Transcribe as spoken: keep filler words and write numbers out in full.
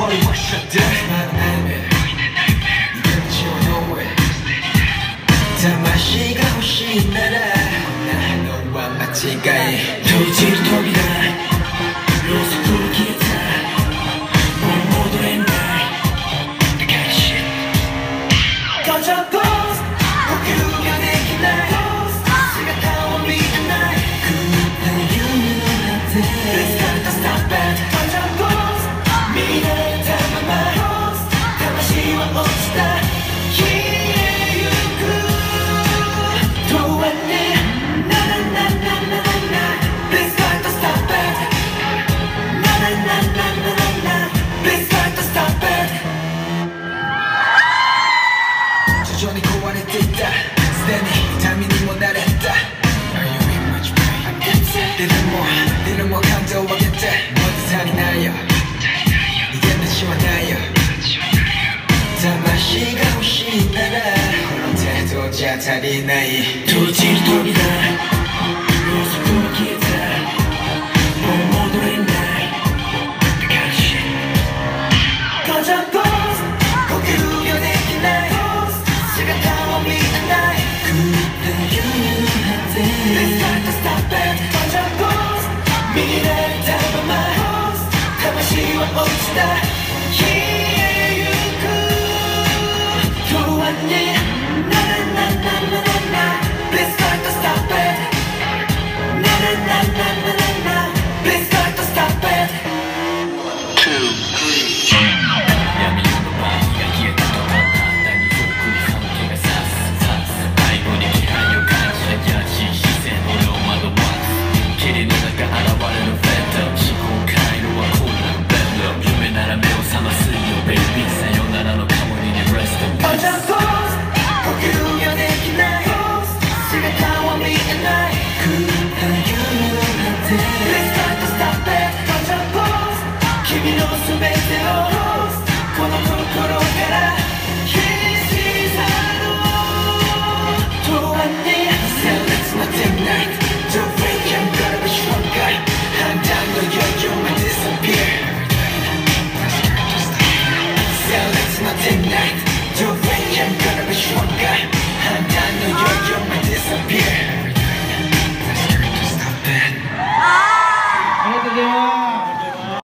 머리 wash up nightmare 이건 지워놓을魂が欲しいなら나 너와間違い閉じる扉ろうそくを消えたもう戻れないだからシッガチャポーズ呼吸ができない姿を見てない狂った夢の果て Let's start to stop it ガチャポーズ見られたまま魂は落ちた消えゆく永遠になななななな Let's start to stop it なななななな Let's start to stop it 徐々に壊れていったすでに痛みにも慣れた Are you in much pain? でもでも感情を上げてもっと足りないよ逃げてしまわないよ魂が欲しいならこの程度じゃ足りない閉じる扉ろうそくは消えたもう戻れないだからシッガチャポーズ呼吸ができない姿を見えない狂った夢の果て Let's start to stop it ガチャポーズ見られたまま魂は落ちた消えゆく永遠になななななな Let's start to stop it なななななな Let's start to stop it two, three 闇夜のバーが消えたとまた何遠くに関係がさすさす背後に気配を感じた怪しい視線俺を惑わす霧の中現れるフェント思考回路は混乱ベッド夢なら目を覚ますよベイビーさよならのカモリに Rest in peace 呼吸ができない姿は見えない狂った夢の果て Let's start to stop it ガチャポーズ君の全てをこの心から消し去ろう永遠に Say let's not tonight Don't wake I'm gonna be stronger I'm down no yo you might disappear Say let's not tonight Don't wake I'm gonna be stronger I'm down no yo you might disappear